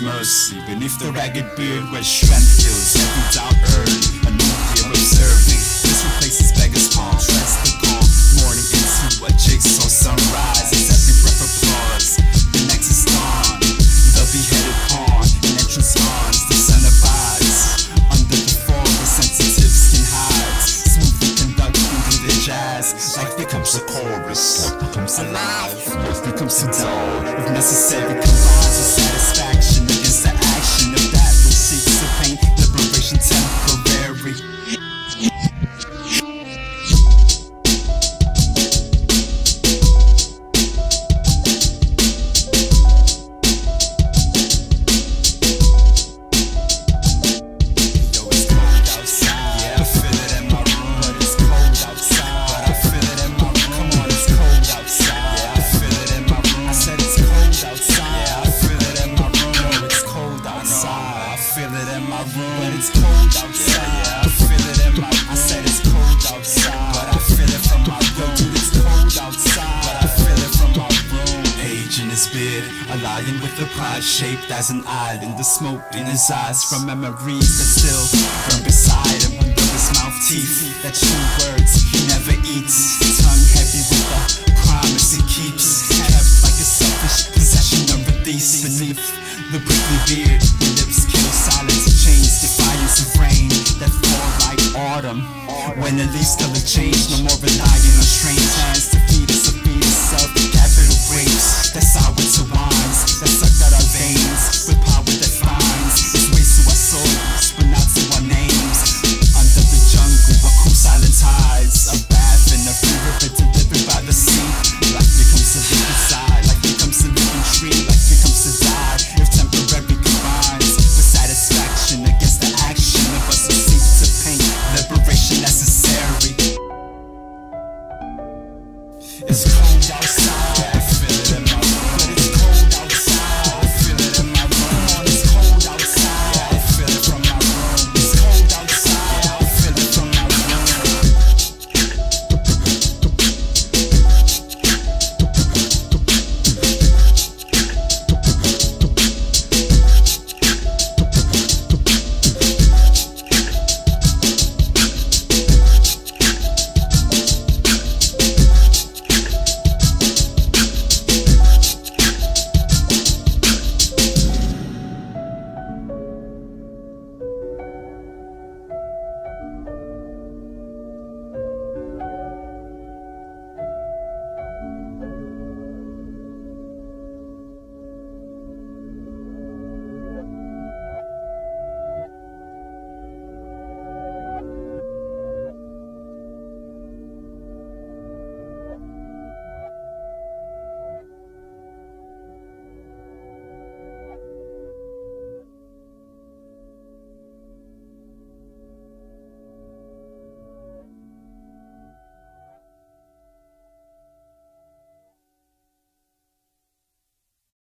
mercy. Beneath the ragged beard where strength kills every doubt early. A new year observing. This replaces beggar's palm. Shreds the calm. Morning into a jigsaw sunrise. As every breath applause. The next is dawn. The beheaded pawn. An entrance yawns. The sun abides. Under the fog, the sensitive skin hides. Smoothly conducting through the jazz. Life becomes a chorus. Life becomes alive. Life becomes a dawn. If necessary, combines with satisfaction against the action of that which seeks to paint liberation temporary. A lion with a pride shaped as an island. The smoke in his eyes from memories that still burn beside him. Under his mouth teeth that chew words he never eats. Tongue heavy with the promise he keeps. Kept like a selfish possession of release. Beneath the prickly beard, the lips kill silence. Chains defiance of rain that fall like autumn. When the leaves color change, no more relying on strange hands to feed us or feed itself. Capital grapes that sour to wines that suck out our veins with power that finds its ways to our souls, but not to our names. Under the jungle, a cool silent tides, a bath in a free river delivered by the sea. Life becomes a living side, life becomes a living tree, life becomes a die. If temporary combines with satisfaction against the action of us who seek to paint liberation necessary. It's cold outside.